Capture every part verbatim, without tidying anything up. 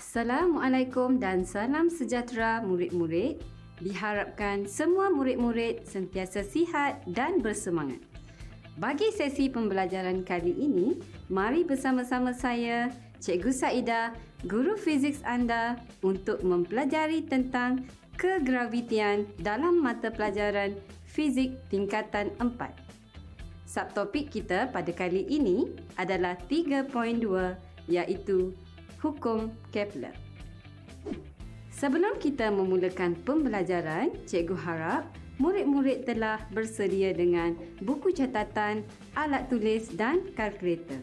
Assalamualaikum dan salam sejahtera murid-murid. Diharapkan semua murid-murid sentiasa sihat dan bersemangat. Bagi sesi pembelajaran kali ini, mari bersama-sama saya, Cikgu Saidah, guru fizik anda untuk mempelajari tentang kegravitian dalam mata pelajaran fizik tingkatan empat. Subtopik kita pada kali ini adalah tiga titik dua iaitu Hukum Kepler. Sebelum kita memulakan pembelajaran, cikgu harap murid-murid telah bersedia dengan buku catatan, alat tulis dan kalkulator.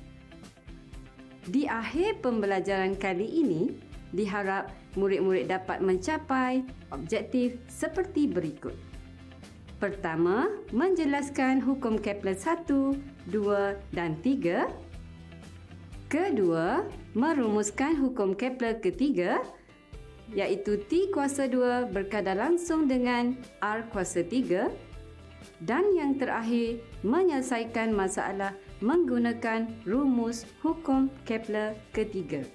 Di akhir pembelajaran kali ini, diharap murid-murid dapat mencapai objektif seperti berikut. Pertama, menjelaskan hukum Kepler satu, dua dan tiga. Kedua, merumuskan hukum Kepler ketiga iaitu T kuasa dua berkadar langsung dengan R kuasa tiga. Dan yang terakhir, menyelesaikan masalah menggunakan rumus hukum Kepler ketiga.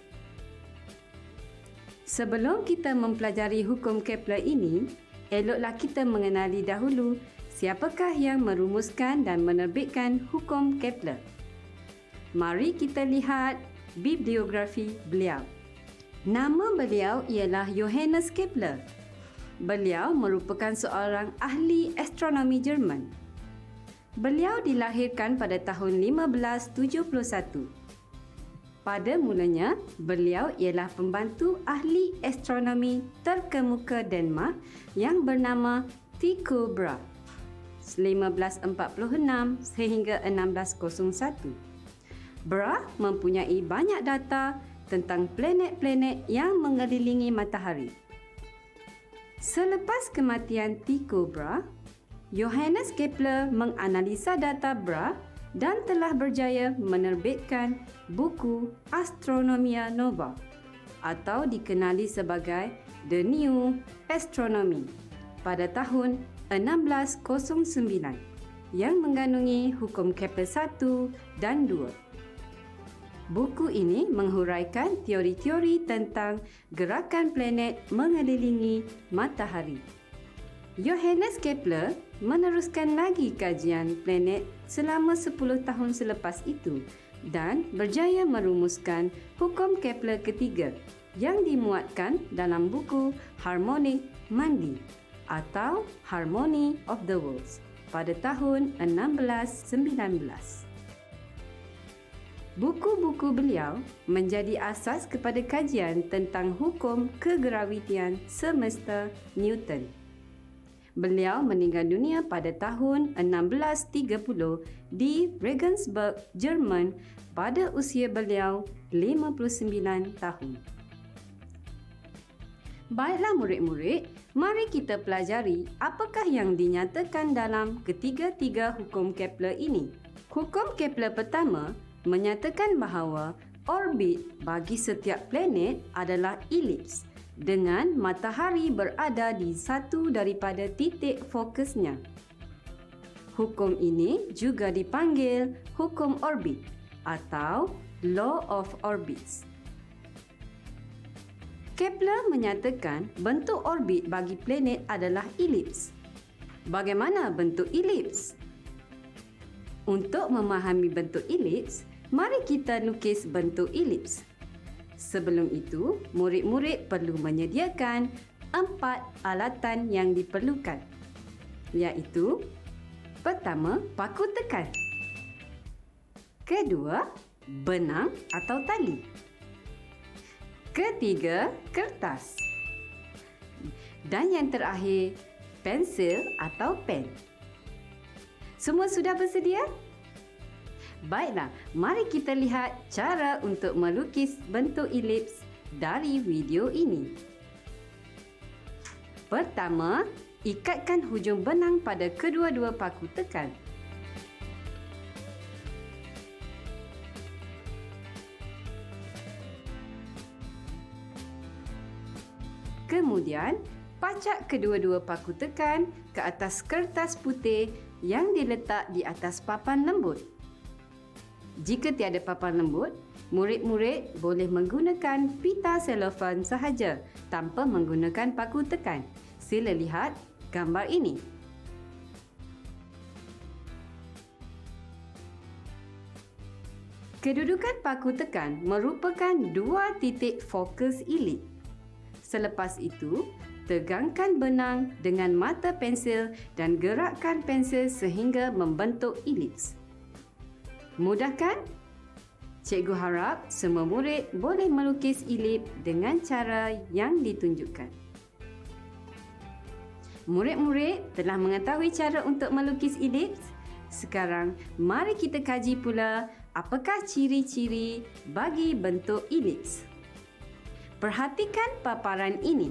Sebelum kita mempelajari hukum Kepler ini, eloklah kita mengenali dahulu siapakah yang merumuskan dan menerbitkan hukum Kepler. Mari kita lihat bibliografi beliau. Nama beliau ialah Johannes Kepler. Beliau merupakan seorang ahli astronomi Jerman. Beliau dilahirkan pada tahun lima belas tujuh puluh satu. Pada mulanya, beliau ialah pembantu ahli astronomi terkemuka Denmark yang bernama Tycho Brahe lima belas empat puluh enam sehingga enam belas kosong satu. Brahe mempunyai banyak data tentang planet-planet yang mengelilingi matahari. Selepas kematian Tycho Brahe, Johannes Kepler menganalisa data Brahe dan telah berjaya menerbitkan buku Astronomia Nova atau dikenali sebagai The New Astronomy pada tahun enam belas kosong sembilan yang mengandungi hukum Kepler satu dan dua. Buku ini menghuraikan teori-teori tentang gerakan planet mengelilingi matahari. Johannes Kepler meneruskan lagi kajian planet selama sepuluh tahun selepas itu dan berjaya merumuskan hukum Kepler ketiga yang dimuatkan dalam buku Harmonic Mundi atau Harmony of the Worlds pada tahun enam belas sembilan belas. Buku-buku beliau menjadi asas kepada kajian tentang hukum kegravitian semesta Newton. Beliau meninggal dunia pada tahun enam belas tiga puluh di Regensburg, Jerman pada usia beliau lima puluh sembilan tahun. Baiklah murid-murid, mari kita pelajari apakah yang dinyatakan dalam ketiga-tiga hukum Kepler ini. Hukum Kepler pertama menyatakan bahawa orbit bagi setiap planet adalah elips dengan matahari berada di satu daripada titik fokusnya. Hukum ini juga dipanggil hukum orbit atau law of orbits. Kepler menyatakan bentuk orbit bagi planet adalah elips. Bagaimana bentuk elips? Untuk memahami bentuk elips, mari kita lukis bentuk elips. Sebelum itu, murid-murid perlu menyediakan empat alatan yang diperlukan, iaitu pertama, paku tekan. Kedua, benang atau tali. Ketiga, kertas. Dan yang terakhir, pensil atau pen. Semua sudah bersedia? Baiklah, mari kita lihat cara untuk melukis bentuk elips dari video ini. Pertama, ikatkan hujung benang pada kedua-dua paku tekan. Kemudian, pacak kedua-dua paku tekan ke atas kertas putih yang diletak di atas papan lembut. Jika tiada papan lembut, Murid-murid boleh menggunakan pita selofan sahaja tanpa menggunakan paku tekan. Sila lihat gambar ini. Kedudukan paku tekan merupakan dua titik fokus elip. Selepas itu, tegangkan benang dengan mata pensil dan gerakkan pensil sehingga membentuk elips. Mudah kan? Cikgu harap semua murid boleh melukis elip dengan cara yang ditunjukkan. Murid-murid telah mengetahui cara untuk melukis elips. Sekarang, mari kita kaji pula apakah ciri-ciri bagi bentuk elips. Perhatikan paparan ini.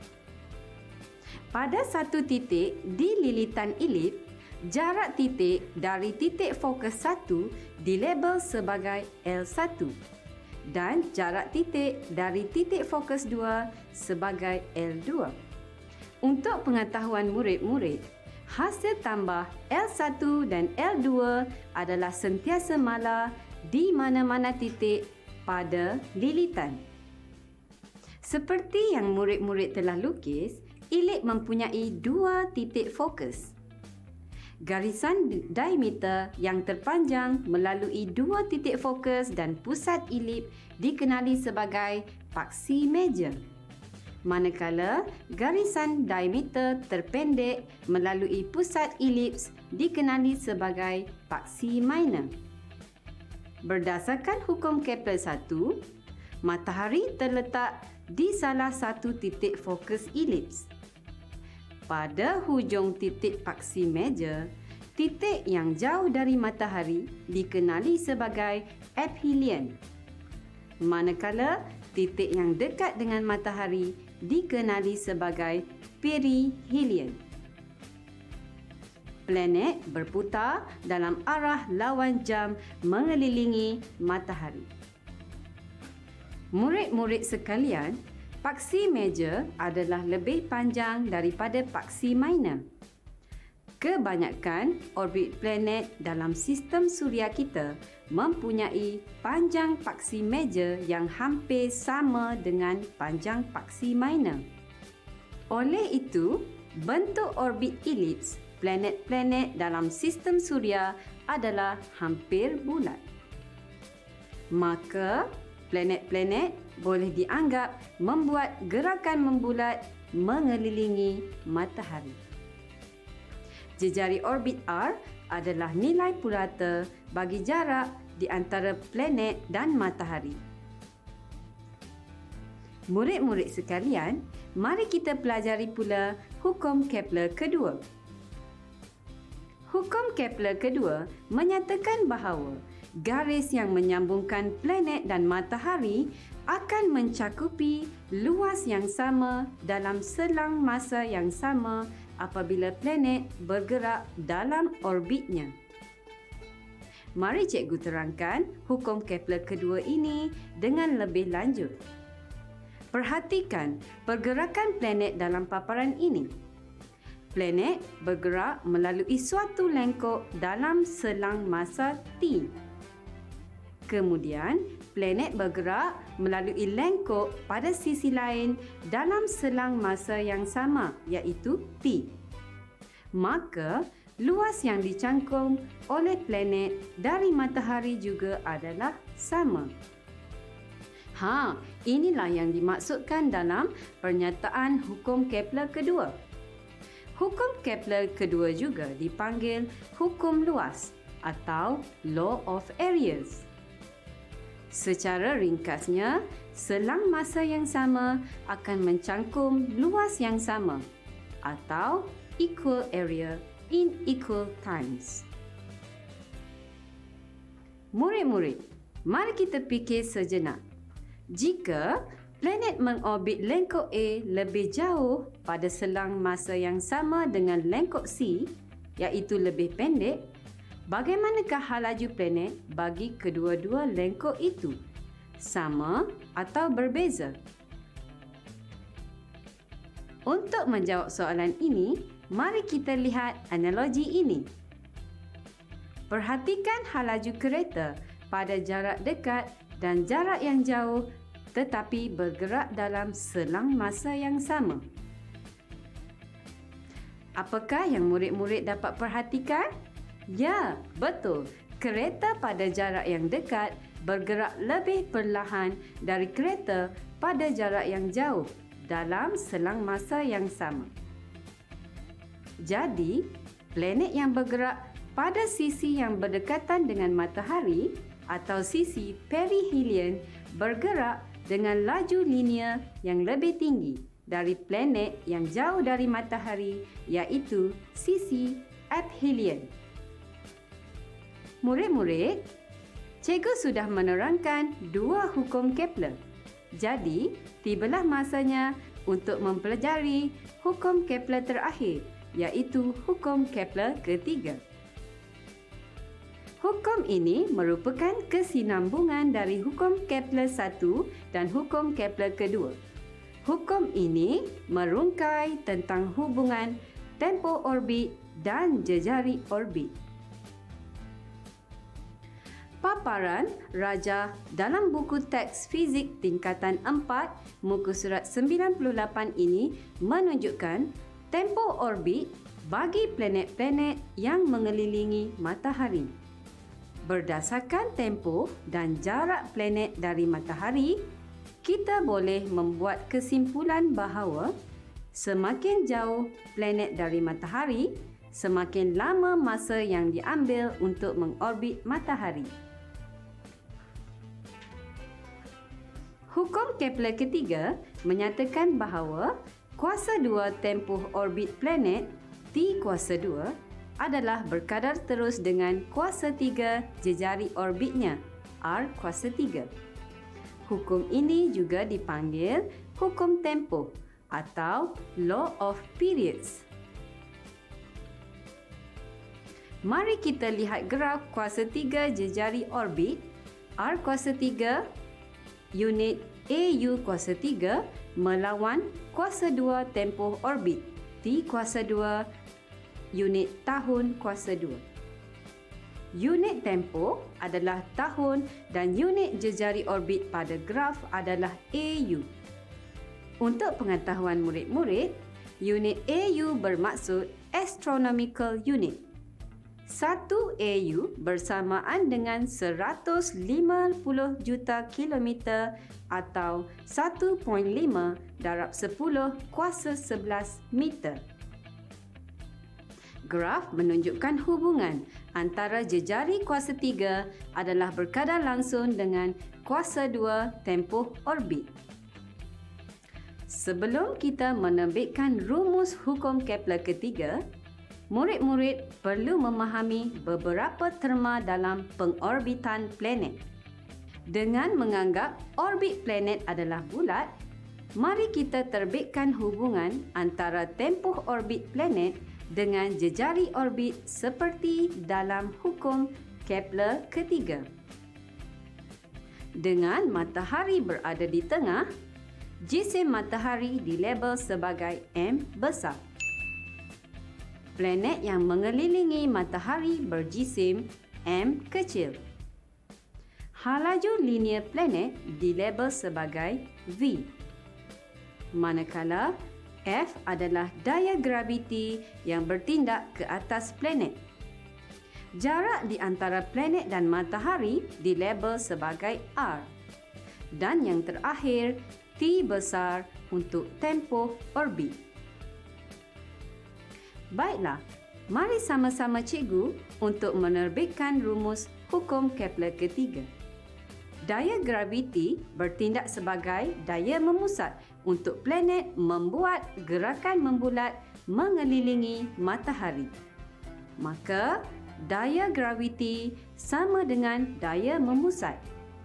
Pada satu titik di lilitan elip, jarak titik dari titik fokus satu dilabel sebagai L satu dan jarak titik dari titik fokus dua sebagai L dua. Untuk pengetahuan murid-murid, hasil tambah L satu dan L dua adalah sentiasa mala di mana-mana titik pada lilitan. Seperti yang murid-murid telah lukis, elip mempunyai dua titik fokus. Garisan diameter yang terpanjang melalui dua titik fokus dan pusat elip dikenali sebagai paksi meja. Manakala garisan diameter terpendek melalui pusat elips dikenali sebagai paksi minor. Berdasarkan hukum Kepler satu, matahari terletak di salah satu titik fokus elips. Pada hujung titik paksi meja, titik yang jauh dari matahari dikenali sebagai aphelion. Manakala titik yang dekat dengan matahari dikenali sebagai perihelion. Planet berputar dalam arah lawan jam mengelilingi matahari. Murid-murid sekalian, paksi meja adalah lebih panjang daripada paksi minor. Kebanyakan orbit planet dalam sistem suria kita mempunyai panjang paksi meja yang hampir sama dengan panjang paksi minor. Oleh itu, bentuk orbit elips planet-planet dalam sistem suria adalah hampir bulat. Maka, planet-planet boleh dianggap membuat gerakan membulat mengelilingi matahari. Jejari orbit R adalah nilai purata bagi jarak di antara planet dan matahari. Murid-murid sekalian, mari kita pelajari pula hukum Kepler kedua. Hukum Kepler kedua menyatakan bahawa garis yang menyambungkan planet dan matahari akan mencakupi luas yang sama dalam selang masa yang sama apabila planet bergerak dalam orbitnya. Mari cikgu terangkan hukum Kepler kedua ini dengan lebih lanjut. Perhatikan pergerakan planet dalam paparan ini. Planet bergerak melalui suatu lengkok dalam selang masa T. Kemudian, planet bergerak melalui lengkok pada sisi lain dalam selang masa yang sama, iaitu T. Maka, luas yang dicangkum oleh planet dari matahari juga adalah sama. Ha, inilah yang dimaksudkan dalam pernyataan hukum Kepler kedua. Hukum Kepler kedua juga dipanggil hukum luas atau Law of Areas. Secara ringkasnya, selang masa yang sama akan mencangkum luas yang sama atau equal area in equal times. Murid-murid, mari kita fikir sejenak. Jika planet mengorbit lengkok A lebih jauh pada selang masa yang sama dengan lengkok C, iaitu lebih pendek, bagaimanakah halaju planet bagi kedua-dua lengkok itu? Sama atau berbeza? Untuk menjawab soalan ini, mari kita lihat analogi ini. Perhatikan halaju kereta pada jarak dekat dan jarak yang jauh tetapi bergerak dalam selang masa yang sama. Apakah yang murid-murid dapat perhatikan? Ya, betul. Kereta pada jarak yang dekat bergerak lebih perlahan dari kereta pada jarak yang jauh dalam selang masa yang sama. Jadi, planet yang bergerak pada sisi yang berdekatan dengan matahari atau sisi perihelion bergerak dengan laju linear yang lebih tinggi dari planet yang jauh dari matahari, iaitu sisi aphelion. Murid-murid, cikgu sudah menerangkan dua hukum Kepler. Jadi, tibalah masanya untuk mempelajari hukum Kepler terakhir, iaitu hukum Kepler ketiga. Hukum ini merupakan kesinambungan dari hukum Kepler satu dan hukum Kepler kedua. Hukum ini merungkai tentang hubungan tempo orbit dan jejari orbit. Paparan rajah dalam buku teks fizik tingkatan empat muka surat sembilan puluh lapan ini menunjukkan tempo orbit bagi planet-planet yang mengelilingi matahari. Berdasarkan tempo dan jarak planet dari matahari, kita boleh membuat kesimpulan bahawa semakin jauh planet dari matahari, semakin lama masa yang diambil untuk mengorbit matahari. Hukum Kepler ketiga menyatakan bahawa kuasa dua tempoh orbit planet T kuasa dua adalah berkadar terus dengan kuasa tiga jejari orbitnya R kuasa tiga. Hukum ini juga dipanggil hukum tempo atau law of periods. Mari kita lihat graf kuasa tiga jejari orbit R kuasa tiga unit A U kuasa tiga melawan kuasa dua tempoh orbit T kuasa dua unit tahun kuasa dua. Unit tempo adalah tahun dan unit jejari orbit pada graf adalah A U. Untuk pengetahuan murid-murid, unit A U bermaksud astronomical unit. Satu A U bersamaan dengan seratus lima puluh juta kilometer atau satu perpuluhan lima darab sepuluh kuasa sebelas meter. Graf menunjukkan hubungan antara jejari kuasa tiga adalah berkadar langsung dengan kuasa dua tempoh orbit. Sebelum kita menerbitkan rumus hukum Kepler ketiga, murid-murid perlu memahami beberapa terma dalam pengorbitan planet. Dengan menganggap orbit planet adalah bulat, mari kita terbitkan hubungan antara tempoh orbit planet dengan jejari orbit seperti dalam hukum Kepler ketiga. Dengan matahari berada di tengah, jisim matahari dilabel sebagai M besar. Planet yang mengelilingi matahari berjisim M kecil. Halaju linear planet dilabel sebagai V. Manakala F adalah daya graviti yang bertindak ke atas planet. Jarak di antara planet dan matahari dilabel sebagai R. Dan yang terakhir, T besar untuk tempoh orbit. Baiklah, mari sama-sama cikgu untuk menerbitkan rumus hukum Kepler ketiga. Daya graviti bertindak sebagai daya memusat untuk planet membuat gerakan membulat mengelilingi matahari. Maka, daya graviti sama dengan daya memusat.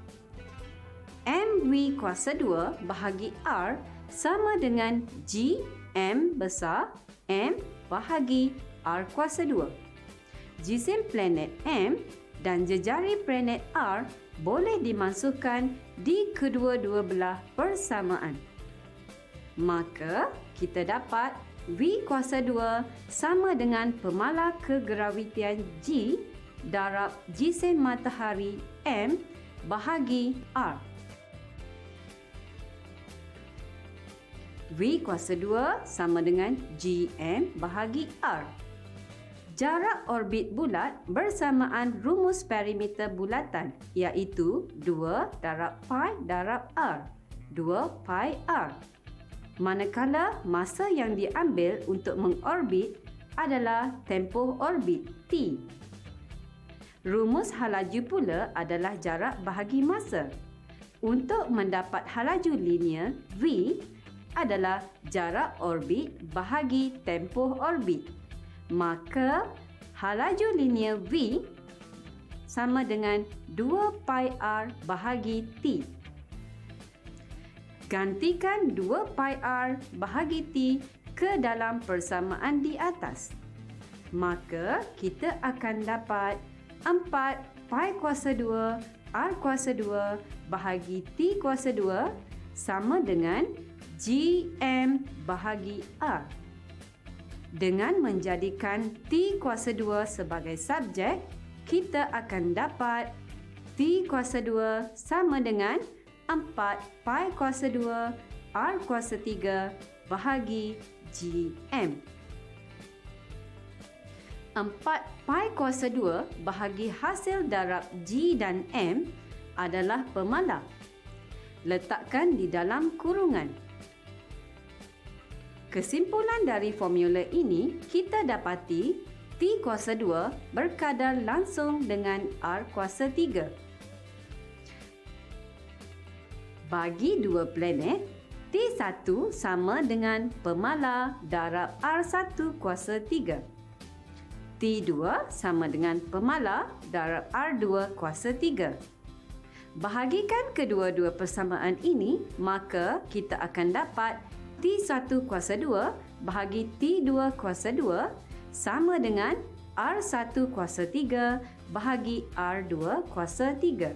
M V kuasa dua bahagi R sama dengan G M besar M bahagi R kuasa dua. Jisim planet M dan jejari planet R boleh dimasukkan di kedua-dua belah bersamaan. Maka, kita dapat V kuasa dua sama dengan pemala kegravitian G darab jisim matahari M bahagi R. V kuasa dua sama dengan G M bahagi R. Jarak orbit bulat bersamaan rumus perimeter bulatan iaitu dua darab pi darab R, dua pi R. Manakala masa yang diambil untuk mengorbit adalah tempoh orbit T. Rumus halaju pula adalah jarak bahagi masa. Untuk mendapat halaju linear V adalah jarak orbit bahagi tempoh orbit. Maka halaju linear V sama dengan dua pi R bahagi T. Gantikan dua pi R bahagi T ke dalam persamaan di atas. Maka kita akan dapat empat pi kuasa dua R kuasa dua bahagi T kuasa dua sama dengan G M bahagi R. Dengan menjadikan T kuasa dua sebagai subjek, kita akan dapat T kuasa dua sama dengan empat pi kuasa dua R kuasa tiga bahagi G M. empat pi kuasa dua bahagi hasil darab G dan M adalah pemalar. Letakkan di dalam kurungan. Kesimpulan dari formula ini, kita dapati T kuasa dua berkadar langsung dengan R kuasa tiga. Bagi dua planet, T satu sama dengan pemalar darab R satu kuasa tiga. T dua sama dengan pemalar darab R dua kuasa tiga. Bahagikan kedua-dua persamaan ini, maka kita akan dapat T satu kuasa dua bahagi T dua kuasa dua sama dengan R satu kuasa tiga bahagi R dua kuasa tiga.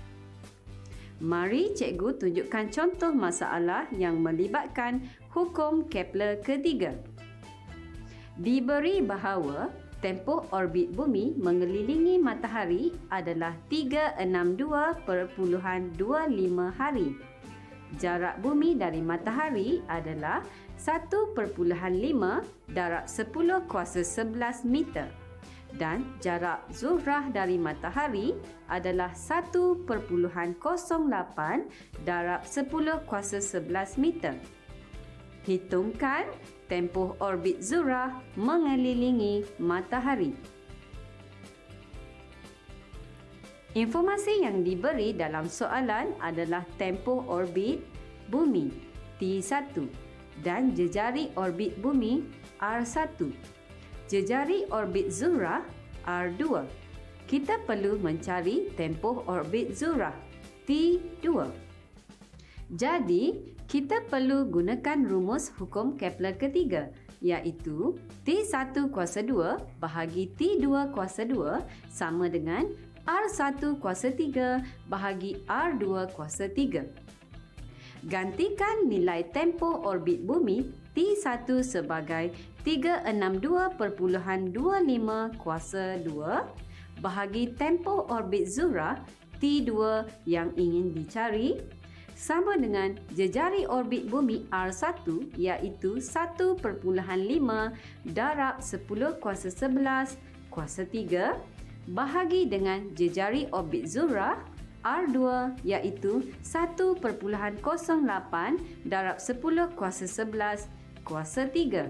Mari cikgu tunjukkan contoh masalah yang melibatkan hukum Kepler ketiga. Diberi bahawa tempoh orbit bumi mengelilingi matahari adalah tiga ratus enam puluh dua perpuluhan dua lima hari. Jarak bumi dari matahari adalah satu perpuluhan lima darab sepuluh kuasa sebelas meter dan jarak Zuhrah dari matahari adalah satu perpuluhan kosong lapan darab sepuluh kuasa sebelas meter. Hitungkan tempoh orbit Zuhrah mengelilingi matahari. Informasi yang diberi dalam soalan adalah tempoh orbit bumi T satu dan jejari orbit bumi R satu. Jejari orbit Zuhrah R dua. Kita perlu mencari tempoh orbit Zuhrah T dua. Jadi, kita perlu gunakan rumus hukum Kepler ketiga iaitu T satu kuasa dua bahagi T dua kuasa dua sama dengan R satu kuasa tiga bahagi R dua kuasa tiga. Gantikan nilai tempoh orbit bumi T satu sebagai tiga ratus enam puluh dua perpuluhan dua lima kuasa dua bahagi tempoh orbit Zuhrah T dua yang ingin dicari sama dengan jejari orbit bumi R satu iaitu satu perpuluhan lima darab sepuluh kuasa sebelas kuasa tiga bahagi dengan jejari orbit Zuhrah R dua iaitu satu perpuluhan kosong lapan darab sepuluh kuasa sebelas kuasa tiga.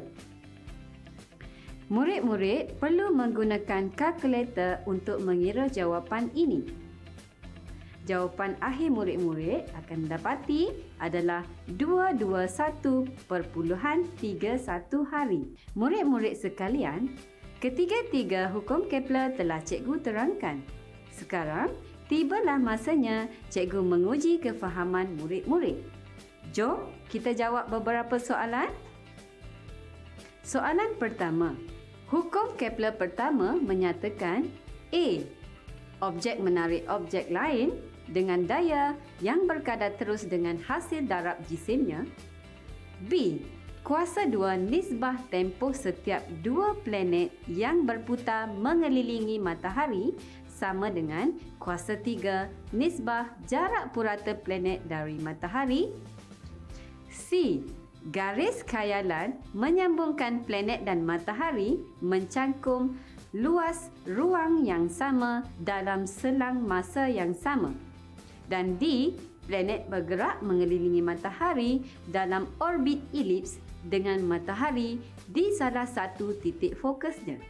Murid-murid perlu menggunakan kalkulator untuk mengira jawapan ini. Jawapan akhir murid-murid akan dapati adalah dua ratus dua puluh satu perpuluhan tiga satu hari. Murid-murid sekalian, ketiga-tiga hukum Kepler telah cikgu terangkan. Sekarang, tibalah masanya cikgu menguji kefahaman murid-murid. Jom kita jawab beberapa soalan. Soalan pertama. Hukum Kepler pertama menyatakan A. Objek menarik objek lain dengan daya yang berkadar terus dengan hasil darab jisimnya. B. Kuasa dua nisbah tempoh setiap dua planet yang berputar mengelilingi matahari sama dengan kuasa tiga nisbah jarak purata planet dari matahari. C. Garis khayalan menyambungkan planet dan matahari mencangkum luas ruang yang sama dalam selang masa yang sama. Dan D. Planet bergerak mengelilingi matahari dalam orbit elips dengan matahari di salah satu titik fokusnya.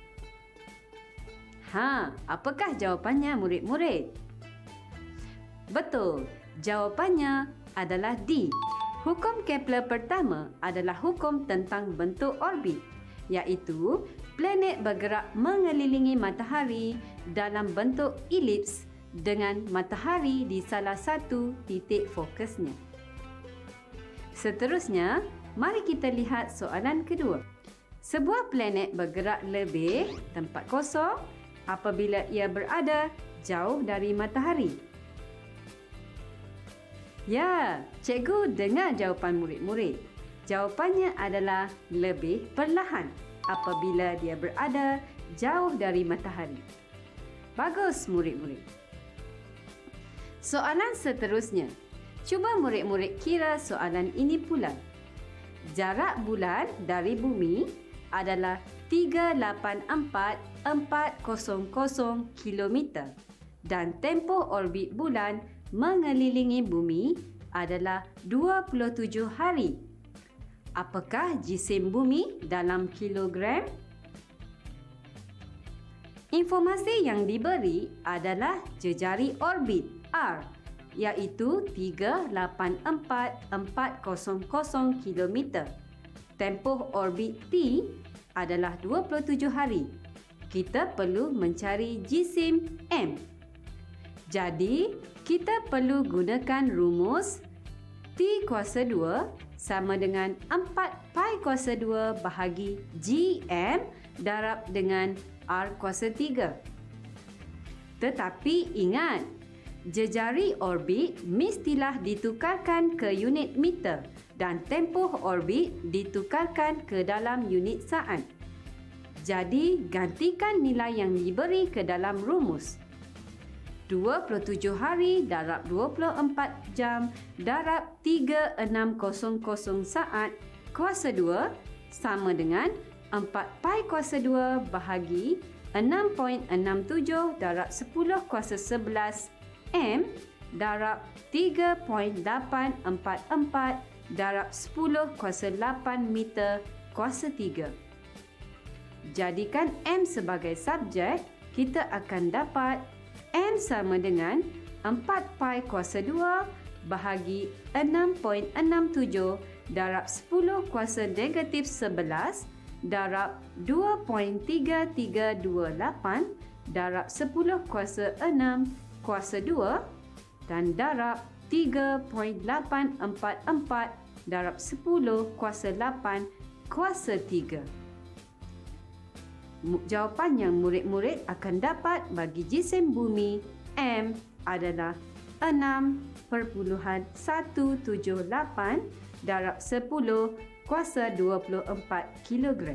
Ha, apakah jawapannya murid-murid? Betul, jawapannya adalah D. Hukum Kepler pertama adalah hukum tentang bentuk orbit, iaitu planet bergerak mengelilingi matahari dalam bentuk elips dengan matahari di salah satu titik fokusnya. Seterusnya, mari kita lihat soalan kedua. Sebuah planet bergerak lebih tempat kosong apabila ia berada jauh dari matahari. Ya, cikgu dengar jawapan murid-murid. Jawapannya adalah lebih perlahan apabila dia berada jauh dari matahari. Bagus murid-murid. Soalan seterusnya. Cuba murid-murid kira soalan ini pula. Jarak bulan dari bumi adalah tiga lapan empat empat kosong kosong kilometer dan tempoh orbit bulan mengelilingi bumi adalah dua puluh tujuh hari. Apakah jisim bumi dalam kilogram? Informasi yang diberi adalah jejari orbit R, iaitu tiga lapan empat empat kosong kosong kilometer. Tempoh orbit T adalah dua puluh tujuh hari. Kita perlu mencari jisim M. Jadi, kita perlu gunakan rumus T kuasa dua sama dengan empat pi kuasa dua bahagi G M darab dengan R kuasa tiga. Tetapi ingat, jejari orbit mestilah ditukarkan ke unit meter dan tempoh orbit ditukarkan ke dalam unit saat. Jadi, gantikan nilai yang diberi ke dalam rumus. dua puluh tujuh hari darab dua puluh empat jam darab tiga ribu enam ratus saat kuasa dua sama dengan empat pi kuasa dua bahagi enam perpuluhan enam tujuh darab sepuluh kuasa sebelas M darab tiga perpuluhan lapan empat empat darab sepuluh kuasa lapan meter kuasa tiga. Jadikan M sebagai subjek, kita akan dapat M sama dengan empat pi kuasa dua bahagi enam perpuluhan enam tujuh darab sepuluh kuasa negatif sebelas darab dua perpuluhan tiga tiga dua lapan darab sepuluh kuasa enam kuasa dua dan darab tiga perpuluhan lapan empat empat darab sepuluh kuasa lapan kuasa tiga. Jawapan yang murid-murid akan dapat bagi jisim bumi M adalah enam perpuluhan satu tujuh lapan darab sepuluh kuasa dua puluh empat kilogram.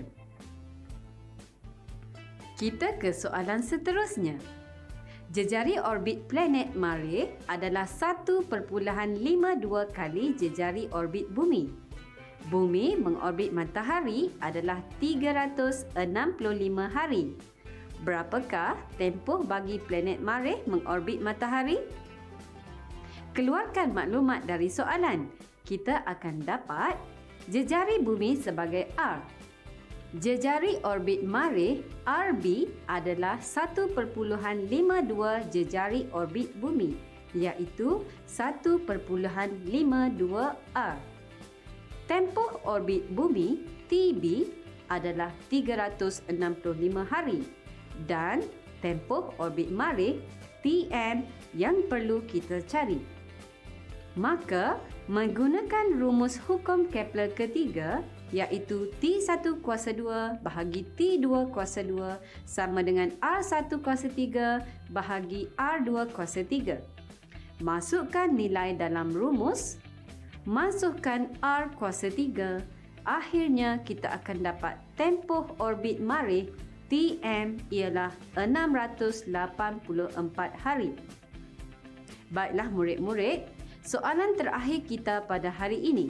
Kita ke soalan seterusnya. Jejari orbit planet Marikh adalah satu perpuluhan lima dua kali jejari orbit bumi. Bumi mengorbit matahari adalah tiga ratus enam puluh lima hari. Berapakah tempoh bagi planet Marikh mengorbit matahari? Keluarkan maklumat dari soalan. Kita akan dapat jejari bumi sebagai R. Jejari orbit Marikh R B adalah satu perpuluhan lima dua jejari orbit bumi, iaitu satu perpuluhan lima dua R. Tempoh orbit bumi T B adalah tiga ratus enam puluh lima hari dan tempoh orbit Marikh T M yang perlu kita cari. Maka, menggunakan rumus hukum Kepler ketiga, iaitu T satu kuasa dua bahagi T dua kuasa dua sama dengan R satu kuasa tiga bahagi R dua kuasa tiga. Masukkan nilai dalam rumus, masukkan R kuasa tiga, akhirnya kita akan dapat tempoh orbit Marikh T M ialah enam ratus lapan puluh empat hari. Baiklah murid-murid, soalan terakhir kita pada hari ini.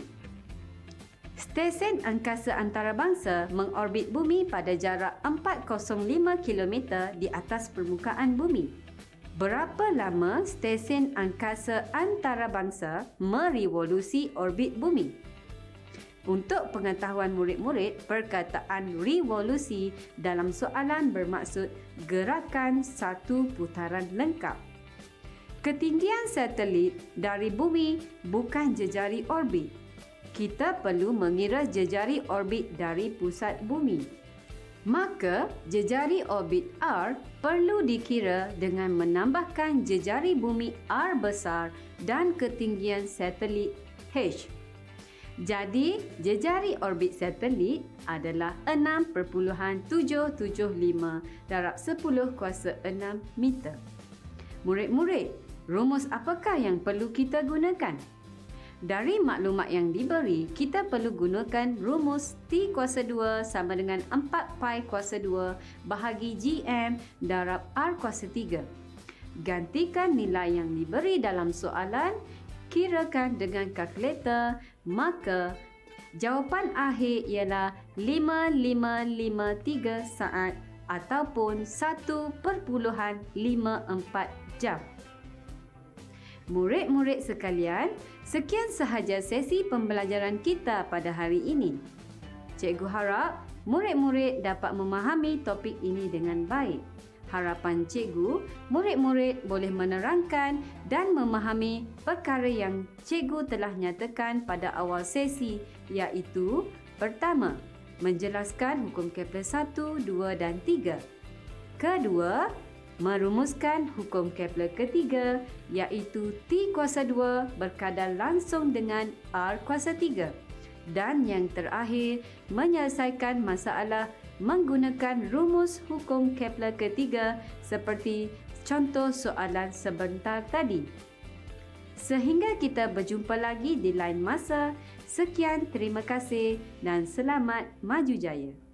Stesen angkasa antarabangsa mengorbit bumi pada jarak empat kosong lima kilometer di atas permukaan bumi. Berapa lama stesen angkasa antarabangsa merevolusi orbit bumi? Untuk pengetahuan murid-murid, perkataan revolusi dalam soalan bermaksud gerakan satu putaran lengkap. Ketinggian satelit dari bumi bukan jejari orbit. Kita perlu mengira jejari orbit dari pusat bumi. Maka, jejari orbit R perlu dikira dengan menambahkan jejari bumi R besar dan ketinggian satelit H. Jadi, jejari orbit satelit adalah enam perpuluhan tujuh tujuh lima darab sepuluh kuasa enam meter. Murid-murid, rumus apakah yang perlu kita gunakan? Dari maklumat yang diberi, kita perlu gunakan rumus T kuasa dua sama dengan empat pi kuasa dua bahagi G M darab R kuasa tiga. Gantikan nilai yang diberi dalam soalan, kirakan dengan kalkulator, maka jawapan akhir ialah lima ribu lima ratus lima puluh tiga saat ataupun satu perpuluhan lima empat jam. Murid-murid sekalian, sekian sahaja sesi pembelajaran kita pada hari ini. Cikgu harap murid-murid dapat memahami topik ini dengan baik. Harapan cikgu, murid-murid boleh menerangkan dan memahami perkara yang cikgu telah nyatakan pada awal sesi, iaitu pertama, menjelaskan hukum Kepler satu, dua dan tiga. Kedua, merumuskan hukum Kepler ketiga, iaitu T kuasa dua berkadar langsung dengan R kuasa tiga. Dan yang terakhir, menyelesaikan masalah menggunakan rumus hukum Kepler ketiga seperti contoh soalan sebentar tadi. Sehingga kita berjumpa lagi di lain masa, sekian terima kasih dan selamat maju jaya.